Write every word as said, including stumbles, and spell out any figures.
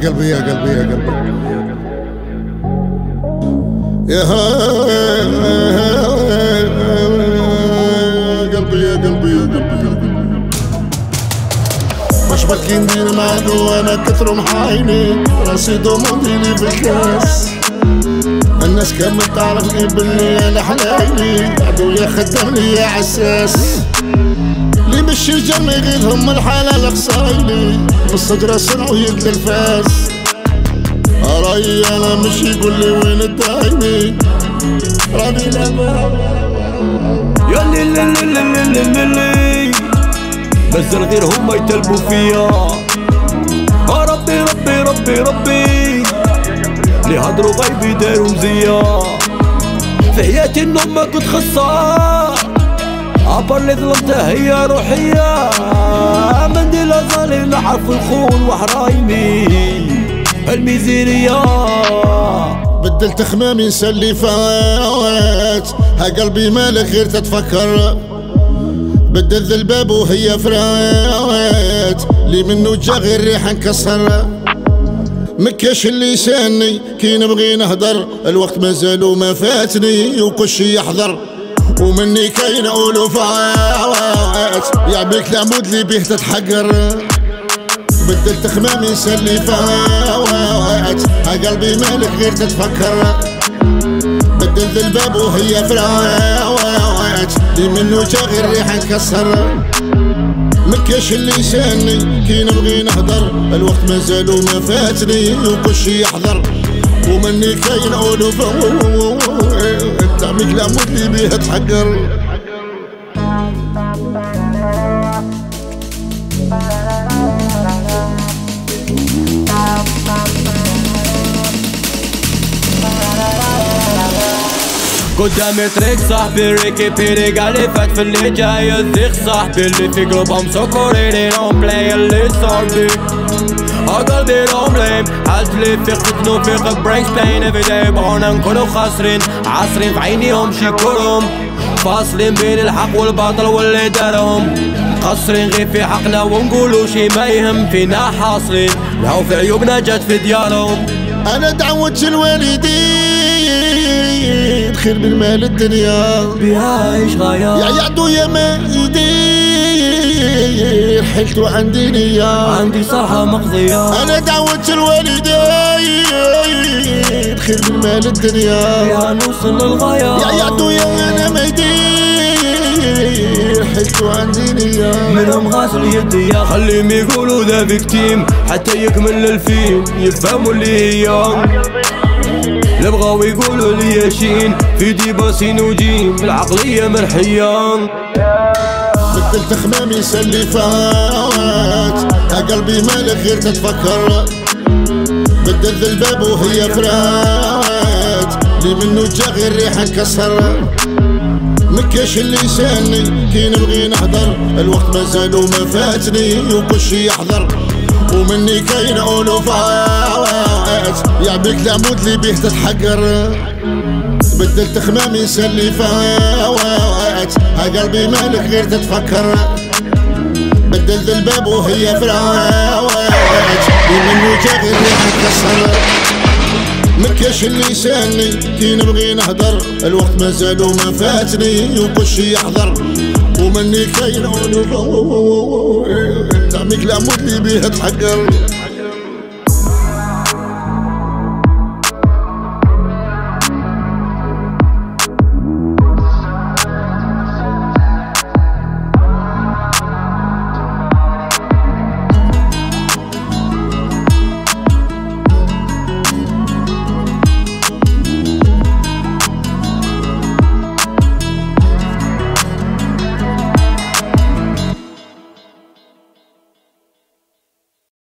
قلبي يا قلبي يا قلبي يا قلبي يا قلبي يا قلبي مش بكي ندير معاك وانا كثر محايني راسي دومونديلي بالكاس. الناس كامل تعرفني باللي انا حلايلي عدويا خدمني يا عساس. اللي مشي جنبي غيرهم الحلال قصايلي بالصدر صنعوا يد الفاس. رايي انا مش يقول لي وين الدايمي راني لما يا ليلي ليلي ليلي ليلي نزل غير هما يتلبوا فيا. ربي ربي ربي ربي اللي هضروا غيبي داروا مزيا. في حياتي النوم ما كنت خصها عبر اللي ظلمته هي روحية. منديل ظالم نعرف الخون وحرايمي الميزيرية. بدلت خمامي نسلي فات ها قلبي مالك غير تتفكر. بدلت الباب وهي فرات لي منو جا غير ريحة نكسر. مكاش اللي ساني كي نبغي نهضر الوقت مازال وما فاتني وكلشي يحضر. ومني كاين ألوفات يا بيك العمود اللي بيه تتحقر. بدلت خمامي نسلي فات ها قلبي مالك غير تتفكر. بدلت الباب وهي فرات لي منو جا غير ريحة نكسر. مكاش اللي ساني كي نبغي نهضر الوقت مازال وما فاتني وكلشي يحضر. ومني كاين ألوفات تعميك العمود اللي بيه تحقر. قدامي طريق صاحبي ريكي بيري قالي فات في اللي جاي الثيق صاحبي اللي في قلوبهم سكوريني دون بلاي اللي صاربي. قلبي دون بلايم حالت اللي فيق تتنو فيق برينكس بين افري داي. بغونا نكونو خاسرين عاصرين في عينيهم شكورهم فاصلين بين الحق والباطل واللي دارهم. مقصرين غير في حقنا ونقولو شي ما يهم فينا حاصلين لو في عيوبنا جات في ديارهم. انا دعوت الوالدين خير من مال الدنيا بها ايش غاية يا يعدو يا ما يدير حلتو عندي نية عندي صراحة مقضية. انا دعوت الوالدين خير من مال الدنيا بها نوصل للغاية يا يعدو يا انا ما يدير حلتو عندي نية منهم غاسل يدي. خليهم يقولوا ذا فيكتيم حتى يكمل الفيلم يفهموا اللي هي. اللي بغاو يقولوا لي ياشين في ديبا سينوجيم العقلية مرحية. بدلت خمامي نسلي فات ها قلبي مالك غير تتفكر. بدلت الباب وهي فرات لي منو جا غير ريحة نكسر. مكاش اللي ساني كي نبغي نهضر الوقت مازال وما فاتني وكلشي يحضر. ومني كاين ألوفات يا بيك العمود اللي بيه تتحقر. بدلت خمامي نسلي فات ها قلبي مالك غير تتفكر. بدلت الباب وهي فرات لي منو جا غير ريحة نكسر. مكاش اللي ساني كي نبغي نهضر الوقت مازال وما فاتني وكلشي يحضر. ومني كاين تعميك العمود اللي بيه تحقر.